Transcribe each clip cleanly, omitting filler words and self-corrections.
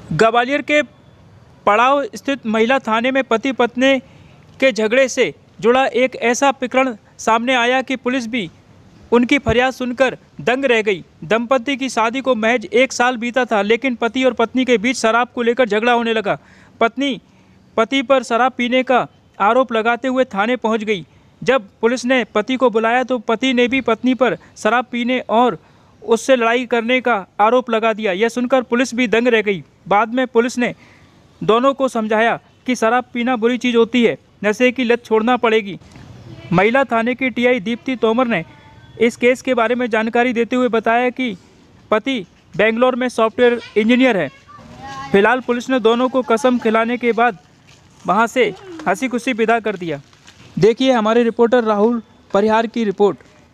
ग्वालियर के पड़ाव स्थित महिला थाने में पति पत्नी के झगड़े से जुड़ा एक ऐसा प्रकरण सामने आया कि पुलिस भी उनकी फरियाद सुनकर दंग रह गई। दंपति की शादी को महज 1 साल बीता था, लेकिन पति और पत्नी के बीच शराब को लेकर झगड़ा होने लगा। पत्नी पति पर शराब पीने का आरोप लगाते हुए थाने पहुंच गई। जब पुलिस ने पति को बुलाया तो पति ने भी पत्नी पर शराब पीने और उससे लड़ाई करने का आरोप लगा दिया। यह सुनकर पुलिस भी दंग रह गई। बाद में पुलिस ने दोनों को समझाया कि शराब पीना बुरी चीज़ होती है, नशे की लत छोड़ना पड़ेगी। महिला थाने की टीआई दीप्ति तोमर ने इस केस के बारे में जानकारी देते हुए बताया कि पति बेंगलोर में सॉफ्टवेयर इंजीनियर है। फिलहाल पुलिस ने दोनों को कसम खिलाने के बाद वहां से हंसी खुशी विदा कर दिया। देखिए हमारे रिपोर्टर राहुल परिहार की रिपोर्ट।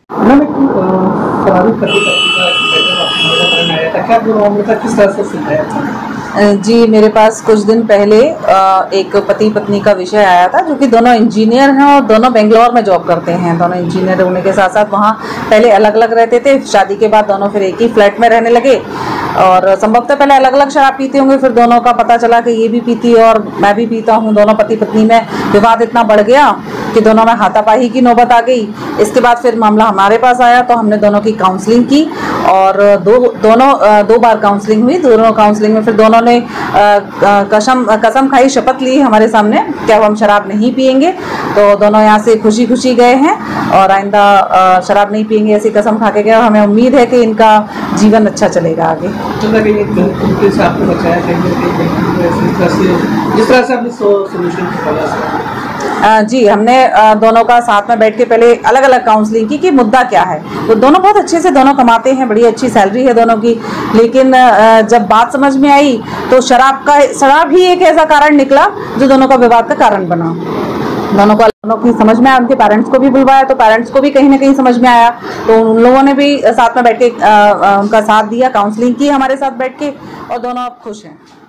जी, मेरे पास कुछ दिन पहले एक पति पत्नी का विषय आया था, जो कि दोनों इंजीनियर हैं और दोनों बेंगलोर में जॉब करते हैं। दोनों इंजीनियर होने के साथ साथ वहाँ पहले अलग अलग रहते थे। शादी के बाद दोनों फिर एक ही फ्लैट में रहने लगे और संभवतः पहले अलग अलग शराब पीते होंगे। फिर दोनों का पता चला कि ये भी पीती है और मैं भी पीता हूँ। दोनों पति पत्नी में विवाद इतना बढ़ गया कि दोनों में हाथापाई की नौबत आ गई। इसके बाद फिर मामला हमारे पास आया तो हमने दोनों की काउंसलिंग की और दो बार काउंसलिंग हुई। दोनों काउंसलिंग में फिर दोनों ने कसम खाई, शपथ ली हमारे सामने कि अब हम शराब नहीं पिएंगे। तो दोनों यहाँ से खुशी खुशी गए हैं और आइंदा शराब नहीं पिएंगे ऐसी कसम खा के गए। और हमें उम्मीद है कि इनका जीवन अच्छा चलेगा आगे। जी, हमने दोनों का साथ में बैठ के पहले अलग अलग काउंसलिंग की कि मुद्दा क्या है। तो दोनों बहुत अच्छे से दोनों कमाते हैं, बड़ी अच्छी सैलरी है दोनों की, लेकिन जब बात समझ में आई तो शराब ही एक ऐसा कारण निकला जो दोनों का विवाद का कारण बना। दोनों की समझ में आया, उनके पेरेंट्स को भी बुलवाया तो पेरेंट्स को भी कहीं ना कहीं समझ में आया। तो उन लोगों ने भी साथ में बैठ के उनका साथ दिया, काउंसलिंग की हमारे साथ बैठ के और दोनों अब खुश हैं।